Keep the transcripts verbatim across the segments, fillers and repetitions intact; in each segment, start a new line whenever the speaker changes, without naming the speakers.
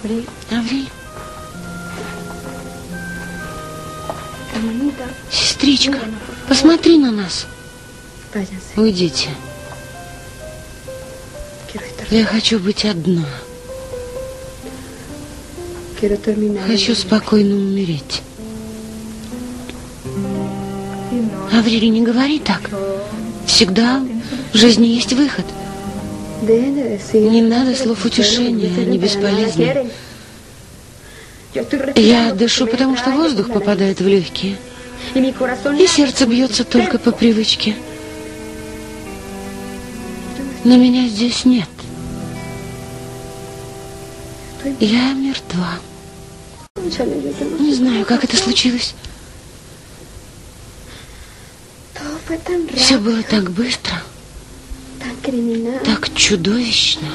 Авриль. Сестричка, посмотри на нас. Уйдите. Я хочу быть одна. Хочу спокойно умереть. Авриль, не говори так. Всегда в жизни есть выход. Не надо слов утешения, они бесполезны. Я дышу, потому что воздух попадает в легкие. И сердце бьется только по привычке. Но меня здесь нет. Я мертва. Не знаю, как это случилось. Все было так быстро, так чудовищно.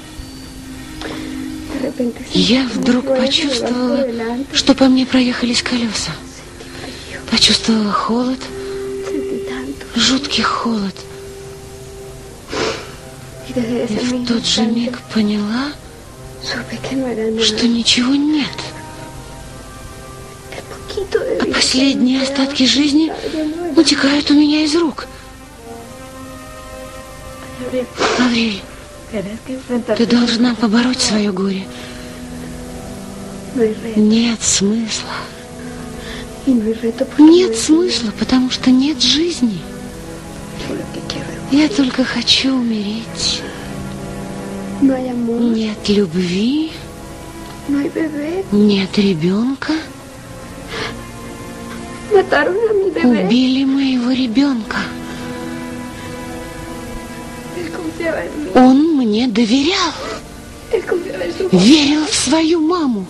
Я вдруг почувствовала, что по мне проехались колеса. Почувствовала холод, жуткий холод. И в тот же миг поняла, что ничего нет. А последние остатки жизни утекают у меня из рук. Авриль, ты должна побороть свое горе. Нет смысла. Нет смысла, потому что нет жизни. Я только хочу умереть. Нет любви, нет ребенка. Убили моего ребенка. Он мне доверял. Верил в свою маму.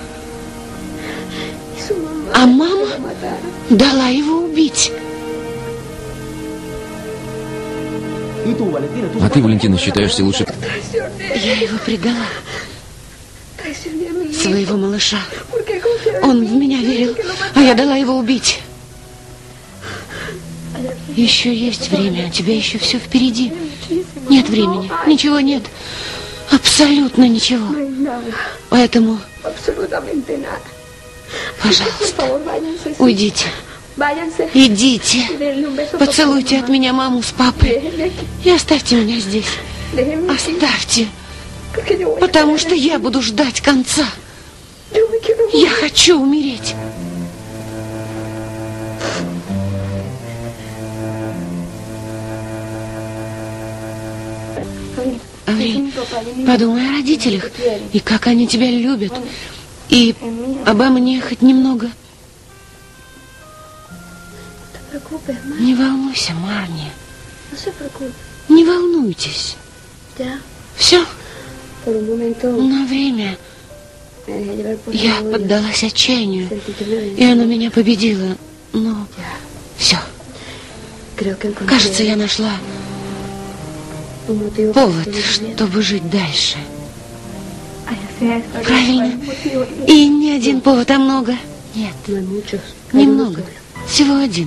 А мама дала его убить.
А ты, Валентина, считаешься лучше?
Я его предала. Своего малыша. Он в меня верил, а я дала его убить. Еще есть время, у тебя еще все впереди. Нет времени, ничего нет. Абсолютно ничего. Поэтому, пожалуйста, уйдите. Идите. Поцелуйте от меня маму с папой. И оставьте меня здесь. Оставьте. Потому что я буду ждать конца. Я хочу умереть. Авриль, подумай о родителях, и как они тебя любят, и обо мне хоть немного. Не волнуйся, Марни. Не волнуйтесь. Все. На время я поддалась отчаянию, и оно меня победило. Но все. Кажется, я нашла повод, чтобы жить дальше. Правильно. И не один повод, а много. Нет, немного. Всего один.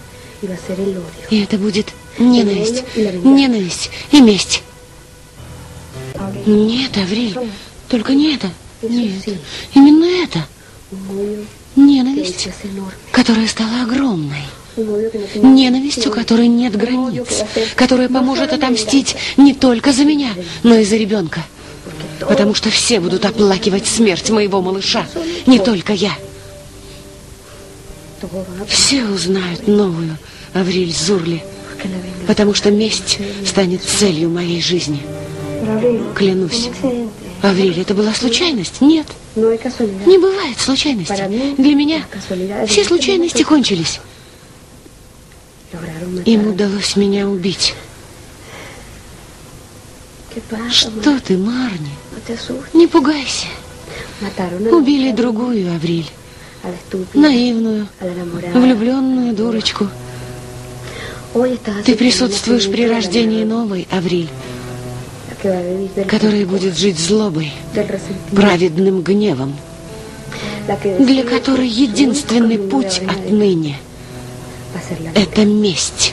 И это будет ненависть. Ненависть и месть. Нет, Авриль, только не это. Нет, именно это. Ненависть, которая стала огромной. Ненависть, у которой нет границ, которая поможет отомстить не только за меня, но и за ребенка. Потому что все будут оплакивать смерть моего малыша, не только я. Все узнают новую Авриль Зурли, потому что месть станет целью моей жизни. Клянусь. Авриль, это была случайность? Нет. Не бывает случайности. Для меня все случайности кончились. Им удалось меня убить. Что ты, Марни? Не пугайся. Убили другую Авриль. Наивную, влюбленную дурочку. Ты присутствуешь при рождении новой Авриль, которая будет жить злобой, праведным гневом, для которой единственный путь отныне – это месть.